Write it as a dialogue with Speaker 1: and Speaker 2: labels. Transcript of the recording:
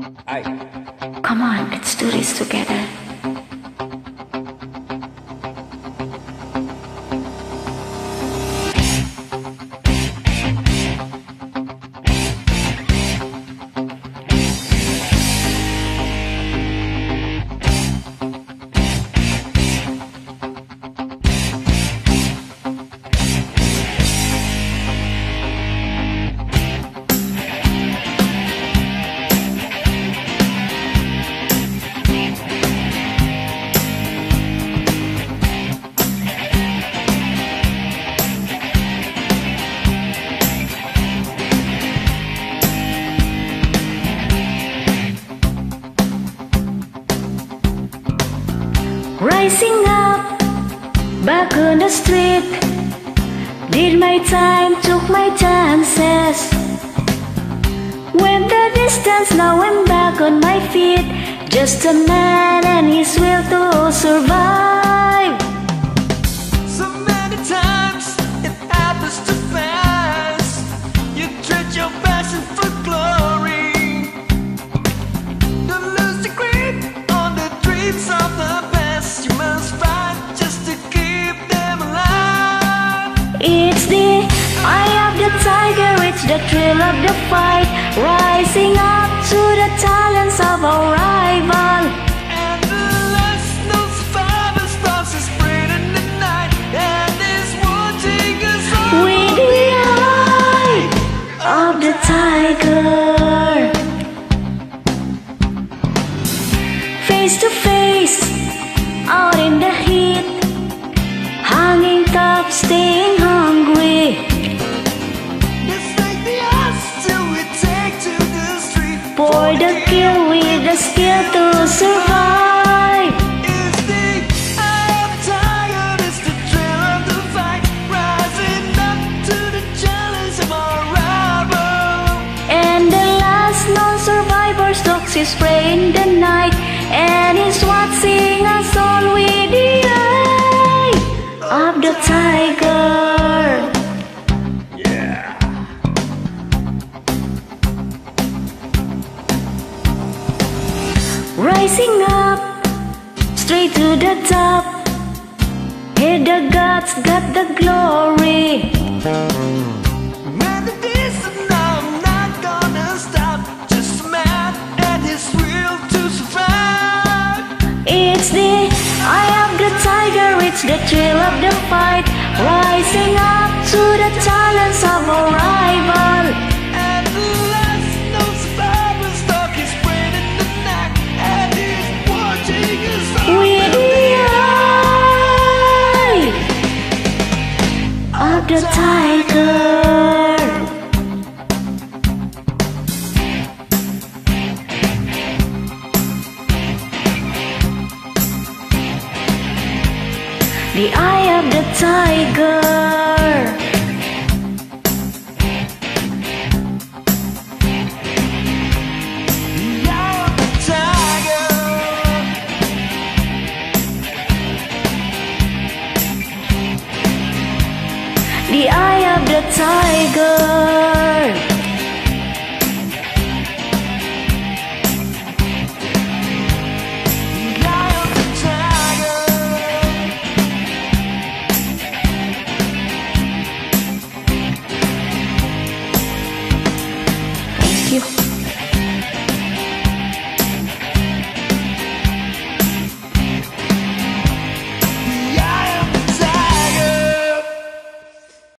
Speaker 1: Come on, let's do this together. Rising up, back on the street, did my time, took my chances. Went the distance, now I'm back on my feet. Just a man and his will to survive.
Speaker 2: So many times it happens too fast. You trade your passion for glory. Don't lose the grip on the dreams of the past. You must fight just to keep them alive.
Speaker 1: It's the eye of the tiger, it's the thrill of the fight. Rising up to the talents of our rival.
Speaker 2: And the last known survivor starts to spread in the night, and is watching us all.
Speaker 1: With the eye of the tiger, face to face, out in the heat, hanging tough, staying hungry.
Speaker 2: Let's take the odds till we take to the street.
Speaker 1: For the kill with the skill to survive.
Speaker 2: It's the eye of the tiger, it's the thrill of the fight. Rising up to the challenge of our rival.
Speaker 1: And the last known survivor stalks his prey in the night, and he's watching us all with the eye of the tiger. Rising up, straight to the top. Here the gods got the glory.
Speaker 2: Man, the days of now, I'm not gonna stop. Just a man and his will to survive.
Speaker 1: It's the eye of the tiger, it's the thrill of the fight. Rising up to the talents of our rival.
Speaker 2: And the last known survivor stalk is spread in the night, and he's watching us all.
Speaker 1: With the eye of the tiger. The eye of the tiger.